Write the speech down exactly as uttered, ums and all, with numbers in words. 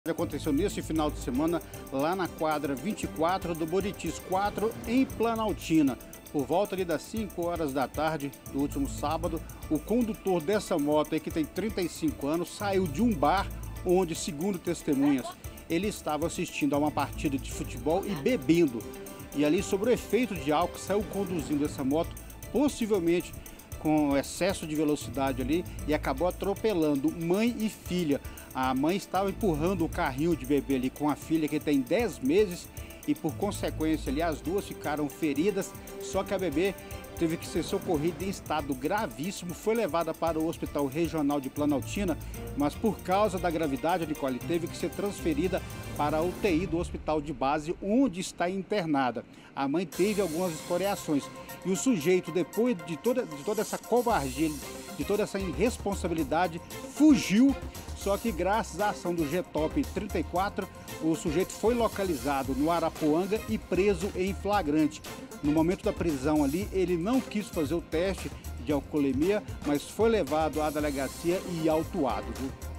Aconteceu nesse final de semana lá na quadra vinte e quatro do Buritis quatro, em Planaltina. Por volta ali das cinco horas da tarde do último sábado, o condutor dessa moto aí, que tem trinta e cinco anos, saiu de um bar onde, segundo testemunhas, ele estava assistindo a uma partida de futebol e bebendo. E ali, sob o efeito de álcool, saiu conduzindo essa moto, possivelmente com excesso de velocidade ali, e acabou atropelando mãe e filha. A mãe estava empurrando o carrinho de bebê ali com a filha, que tem dez meses, e por consequência ali as duas ficaram feridas, só que a bebê teve que ser socorrida em estado gravíssimo, foi levada para o Hospital Regional de Planaltina, mas por causa da gravidade, Nicole, teve que ser transferida para a U T I do hospital de base, onde está internada. A mãe teve algumas escoriações e o sujeito, depois de toda, de toda essa covardia, de toda essa irresponsabilidade, fugiu. Só que graças à ação do G Top trinta e quatro, o sujeito foi localizado no Arapuanga e preso em flagrante. No momento da prisão ali, ele não quis fazer o teste de alcoolemia, mas foi levado à delegacia e autuado, viu?